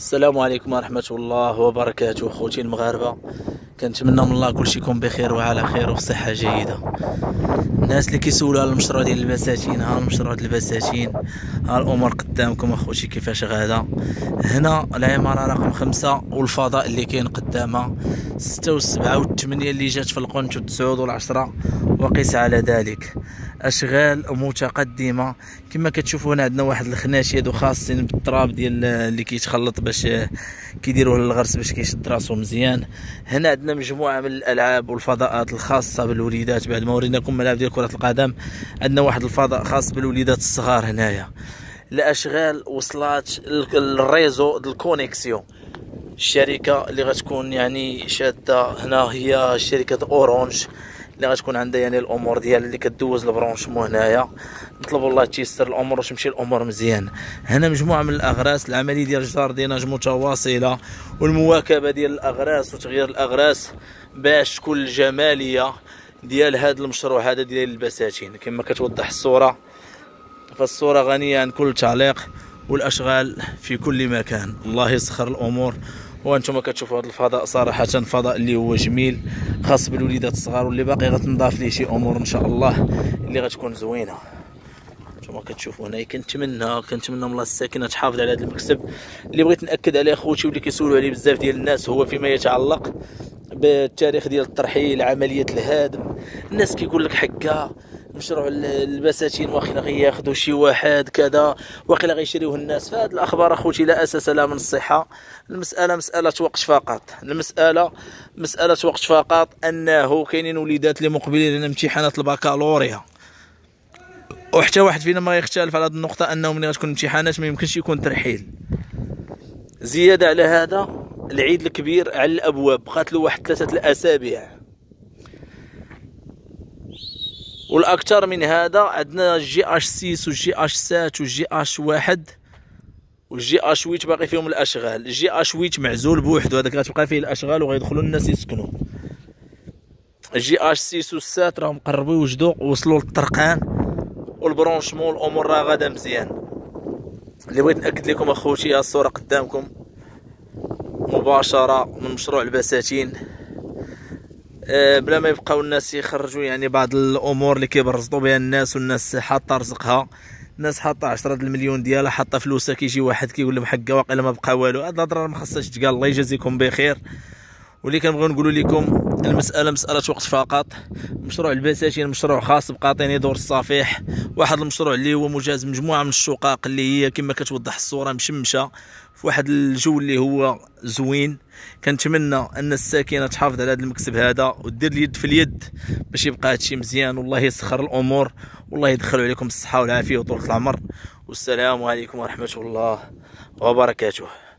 السلام عليكم ورحمة الله وبركاته. خوتي المغاربة، كنتمنى من الله كلشي يكون بخير وعلى خير وفي صحة جيدة. الناس اللي كيسولوا على المشروع ديال البساتين، ها المشروع ديال البساتين، ها الامور قدامكم اخوتي كيفاش غادا. هنا العمارة رقم 5 والفضاء اللي كاين قدامها 6 و7 و8 اللي جات في القنت و9 و10، وقيس على ذلك اشغال متقدمه. كما كتشوفوا هنا عندنا واحد الخناش يدو خاصين بالتراب ديال اللي كيتخلط باش كيديروه للغرس باش كيشد راسو مزيان. هنا عندنا مجموعه من الالعاب والفضاءات الخاصه بالوليدات. بعد ما وريناكم ملاعب ديال كره القدم، عندنا واحد الفضاء خاص بالوليدات الصغار. هنايا الاشغال وصلات الريزو ديال الكونيكسيون. الشركه اللي غتكون يعني شاده هنا هي شركه اورانج، اللي غتكون عندها يعني الامور ديال اللي كدوز البرونشمون. هنايا نطلبوا الله تيسر الامور باش تمشي الامور مزيان. هنا مجموعه من الاغراس، العمليه ديال الجارديناج متواصله، والمواكبه ديال الاغراس وتغيير الاغراس باش تكون الجماليه ديال هذا المشروع هذا ديال البساتين. كما كتوضح الصوره، فالصوره غنيه عن كل تعليق، والاشغال في كل مكان. الله يسخر الامور. وانتم كتشوفوا هذا الفضاء صراحه فضاء اللي هو جميل، خاص بالوليدات الصغار، واللي باقي غتنضاف ليه شي امور ان شاء الله اللي غتكون زوينه. انتم كتشوفوا هنا كنتمنى من الله الساكنه تحافظ على هذا المكسب. اللي بغيت ناكد عليه خوتي واللي كيسولوا عليه بزاف ديال الناس هو فيما يتعلق بالتاريخ ديال الترحيل، عمليه الهدم. الناس كيقول لك حكا مشروع البساتين واخيلا غياخذوا شي واحد كذا، واخيلا غيشريوه الناس. فهاد الاخبار اخوتي لا اساس لها من الصحه. المساله مساله وقت فقط، المساله مساله وقت فقط. انه كاينين وليدات اللي مقبلين على امتحانات البكالوريا، وحتى واحد فينا ما يختلف على هذه النقطه، انه ملي غتكون امتحانات ما يمكنش يكون ترحيل. زياده على هذا العيد الكبير على الابواب، بقات له واحد 3 الاسابيع. والاكثر من هذا عندنا الجي اش 6 والجي اش 7 والجي اش 1 والجي اش 8 باقي فيهم الاشغال. الجي اش 8 معزول بوحدو، هذاك غتبقى فيه الاشغال وغيدخلوا الناس يسكنوا. الجي اش 6 و7 راهم قربوا يوجدوا ووصلوا للطرقان والبرونشمون، الامور راه غادا مزيان. اللي بغيت ناكد لكم اخوتي، الصوره قدامكم مباشره من مشروع البساتين، بلا ما يبقاو الناس يخرجوا يعني بعض الامور اللي كيبرزطوا بها الناس، والناس حاطه رزقها. الناس حاطه 10 المليون ديالها، حاطه فلوسها، كيجي واحد كيقول لهم حقا واقيلا ما بقى والو. هاد الهضره ما خاصهاش تقال. الله يجازيكم بخير. واللي كنبغيو نقولوا لكم المساله مساله وقت فقط. مشروع البساتين مشروع خاص بقاطيني دور الصفيح، واحد المشروع اللي هو مجاز مجموعه من الشقق اللي هي كما كتوضح الصوره مشمشه في واحد الجو اللي هو زوين. كنتمنى ان الساكنه تحافظ على هذا المكسب هذا ودير اليد في اليد باش يبقى هادشي مزيان، والله يسخر الامور، والله يدخلوا عليكم الصحه والعافيه وطول العمر. والسلام عليكم ورحمه الله وبركاته.